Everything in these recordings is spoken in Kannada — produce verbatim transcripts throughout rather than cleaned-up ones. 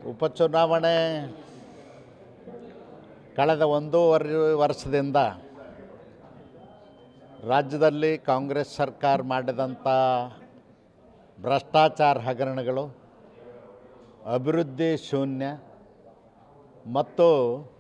ಉಪಚುನಾವಣೆ ಕಳೆದ ಒಂದೂವರೆ ವರ್ಷದಿಂದ ರಾಜ್ಯದಲ್ಲಿ ಕಾಂಗ್ರೆಸ್ ಸರ್ಕಾರ ಮಾಡಿದಂಥ ಭ್ರಷ್ಟಾಚಾರ ಹಗರಣಗಳು, ಅಭಿವೃದ್ಧಿ ಶೂನ್ಯ ಮತ್ತು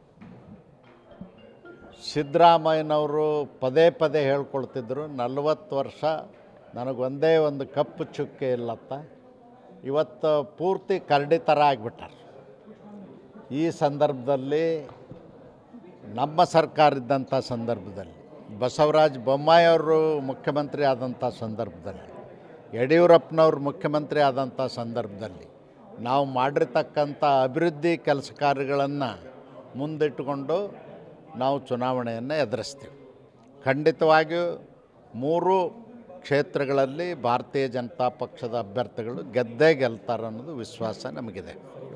ಸಿದ್ದರಾಮಯ್ಯನವರು ಪದೇ ಪದೇ ಹೇಳ್ಕೊಳ್ತಿದ್ರು ನಲವತ್ತು ವರ್ಷ ನನಗೊಂದೇ ಒಂದು ಕಪ್ಪು ಚುಕ್ಕೆ ಇಲ್ಲತ್ತ. ಇವತ್ತು ಪೂರ್ತಿ ಕರಡಿ ಥರ ಆಗಿಬಿಟ್ಟಾರೆ. ಈ ಸಂದರ್ಭದಲ್ಲಿ ನಮ್ಮ ಸರ್ಕಾರ ಇದ್ದಂಥ ಸಂದರ್ಭದಲ್ಲಿ, ಬಸವರಾಜ ಬೊಮ್ಮಾಯಿ ಅವರು ಮುಖ್ಯಮಂತ್ರಿ ಆದಂಥ ಸಂದರ್ಭದಲ್ಲಿ, ಯಡಿಯೂರಪ್ಪನವರು ಮುಖ್ಯಮಂತ್ರಿ ಆದಂಥ ಸಂದರ್ಭದಲ್ಲಿ ನಾವು ಮಾಡಿರ್ತಕ್ಕಂಥ ಅಭಿವೃದ್ಧಿ ಕೆಲಸ ಕಾರ್ಯಗಳನ್ನು ಮುಂದಿಟ್ಟುಕೊಂಡು ನಾವು ಚುನಾವಣೆಯನ್ನು ಎದುರಿಸ್ತೀವಿ. ಖಂಡಿತವಾಗಿಯೂ ಮೂರು ಕ್ಷೇತ್ರಗಳಲ್ಲಿ ಭಾರತೀಯ ಜನತಾ ಪಕ್ಷದ ಅಭ್ಯರ್ಥಿಗಳು ಗೆದ್ದೇ ಗೆಲ್ತಾರೆ ಅನ್ನೋದು ವಿಶ್ವಾಸ ನಮಗಿದೆ.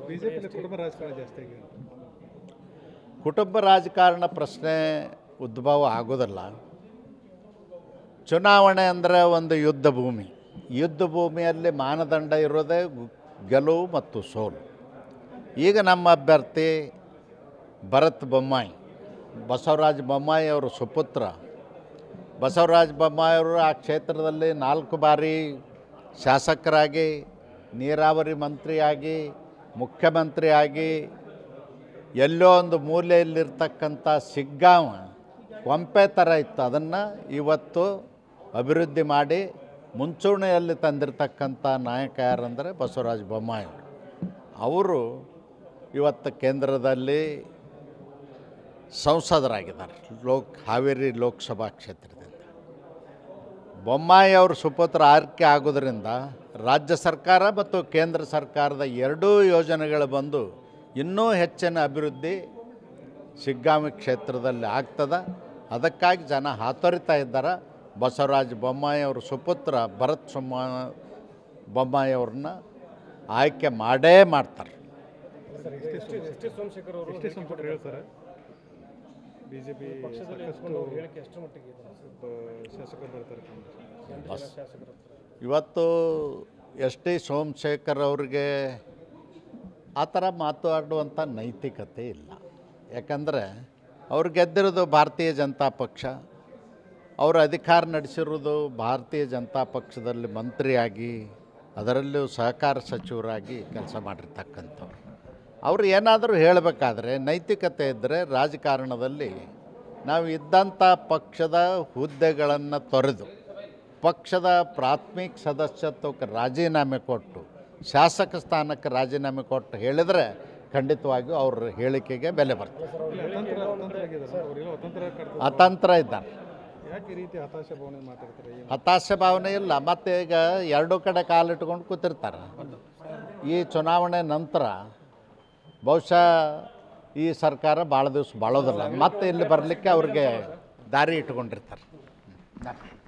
ಕುಟುಂಬ ರಾಜಕಾರಣ ಪ್ರಶ್ನೆ ಉದ್ಭವ ಆಗೋದಿಲ್ಲ. ಚುನಾವಣೆ ಅಂದರೆ ಒಂದು ಯುದ್ಧ ಭೂಮಿ. ಯುದ್ಧ ಭೂಮಿಯಲ್ಲಿ ಮಾನದಂಡ ಇರೋದೇ ಗೆಲುವು ಮತ್ತು ಸೋಲು. ಈಗ ನಮ್ಮ ಅಭ್ಯರ್ಥಿ ಭರತ್ ಬೊಮ್ಮಾಯಿ, ಬಸವರಾಜ ಬೊಮ್ಮಾಯಿ ಅವರು ಸುಪುತ್ರ. ಬಸವರಾಜ ಬೊಮ್ಮಾಯಿ ಅವರು ಆ ಕ್ಷೇತ್ರದಲ್ಲಿ ನಾಲ್ಕು ಬಾರಿ ಶಾಸಕರಾಗಿ, ನೀರಾವರಿ ಮಂತ್ರಿಯಾಗಿ, ಮುಖ್ಯಮಂತ್ರಿಯಾಗಿ, ಎಲ್ಲೋ ಒಂದು ಮೂಲೆಯಲ್ಲಿರ್ತಕ್ಕಂಥ ಸಿಗ್ಗಾಂವ ಕೊಂಪೆ ಥರ ಇತ್ತು, ಅದನ್ನು ಇವತ್ತು ಅಭಿವೃದ್ಧಿ ಮಾಡಿ ಮುಂಚೂಣಿಯಲ್ಲಿ ತಂದಿರತಕ್ಕಂಥ ನಾಯಕ ಯಾರಂದರೆ ಬಸವರಾಜ ಬೊಮ್ಮಾಯಿ ಅವರು. ಇವತ್ತು ಕೇಂದ್ರದಲ್ಲಿ ಸಂಸದರಾಗಿದ್ದಾರೆ, ಲೋಕ್ ಹಾವೇರಿ ಲೋಕಸಭಾ ಕ್ಷೇತ್ರದಿಂದ. ಬೊಮ್ಮಾಯಿ ಅವರು ಸುಪುತ್ರ ಆಯ್ಕೆ ಆಗೋದ್ರಿಂದ ರಾಜ್ಯ ಸರ್ಕಾರ ಮತ್ತು ಕೇಂದ್ರ ಸರ್ಕಾರದ ಎರಡೂ ಯೋಜನೆಗಳು ಬಂದು ಇನ್ನೂ ಹೆಚ್ಚಿನ ಅಭಿವೃದ್ಧಿ ಶಿಗ್ಗಾಂವಿ ಕ್ಷೇತ್ರದಲ್ಲಿ ಆಗ್ತದೆ. ಅದಕ್ಕಾಗಿ ಜನ ಹಾತೊರಿತಾ ಇದ್ದಾರೆ. ಬಸವರಾಜ ಬೊಮ್ಮಾಯಿ ಅವರು ಸುಪುತ್ರ ಭರತ್ ಸುಮ್ಮ ಬೊಮ್ಮಾಯಿ ಅವ್ರನ್ನ ಆಯ್ಕೆ ಮಾಡೇ ಮಾಡ್ತಾರೆ. ಇವತ್ತು ಎಸ್ ಟಿ ಸೋಮಶೇಖರ್ ಅವ್ರಿಗೆ ಆ ಥರ ಮಾತಾಡುವಂಥ ನೈತಿಕತೆ ಇಲ್ಲ. ಯಾಕಂದರೆ ಅವ್ರು ಗೆದ್ದಿರೋದು ಭಾರತೀಯ ಜನತಾ ಪಕ್ಷ, ಅವರು ಅಧಿಕಾರ ನಡೆಸಿರೋದು ಭಾರತೀಯ ಜನತಾ ಪಕ್ಷದಲ್ಲಿ ಮಂತ್ರಿಯಾಗಿ, ಅದರಲ್ಲೂ ಸಹಕಾರ ಸಚಿವರಾಗಿ ಕೆಲಸ ಮಾಡಿರ್ತಕ್ಕಂಥವ್ರು. ಅವರು ಏನಾದರೂ ಹೇಳಬೇಕಾದ್ರೆ ನೈತಿಕತೆ ಇದ್ದರೆ ರಾಜಕಾರಣದಲ್ಲಿ ನಾವು ಇದ್ದಂಥ ಪಕ್ಷದ ಹುದ್ದೆಗಳನ್ನು ತೊರೆದು ಪಕ್ಷದ ಪ್ರಾಥಮಿಕ ಸದಸ್ಯತ್ವಕ್ಕೆ ರಾಜೀನಾಮೆ ಕೊಟ್ಟು ಶಾಸಕ ಸ್ಥಾನಕ್ಕೆ ರಾಜೀನಾಮೆ ಕೊಟ್ಟು ಹೇಳಿದರೆ ಖಂಡಿತವಾಗಿಯೂ ಅವ್ರ ಹೇಳಿಕೆಗೆ ಬೆಲೆ ಬರ್ತದೆ. ಅತಂತ್ರ ಇದ್ದಾರೆ. ಹತಾಶೆ ಭಾವನೆ ಇಲ್ಲ. ಮತ್ತು ಈಗ ಎರಡೂ ಕಡೆ ಕಾಲಿಟ್ಕೊಂಡು ಕೂತಿರ್ತಾರೆ. ಈ ಚುನಾವಣೆ ನಂತರ ಬಹುಶಃ ಈ ಸರ್ಕಾರ ಭಾಳ ದಿವಸ ಬಾಳೋದಿಲ್ಲ. ಮತ್ತೆ ಇಲ್ಲಿ ಬರಲಿಕ್ಕೆ ಅವ್ರಿಗೆ ದಾರಿ ಇಟ್ಕೊಂಡಿರ್ತಾರೆ.